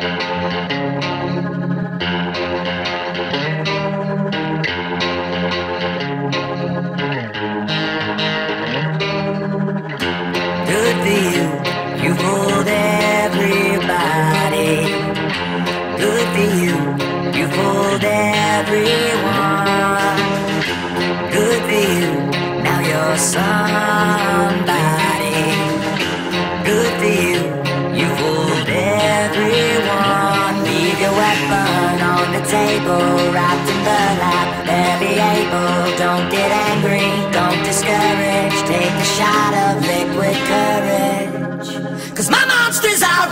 Good for you, you fooled everybody. Good for you, you fooled everyone. Good for you, now you're somebody. Good for you, you fooled everyone. Leave your weapon on the table, wrapped in burlap. They'll be able, don't get angry, don't discourage. Take a shot of liquid courage. 'Cause my monster's out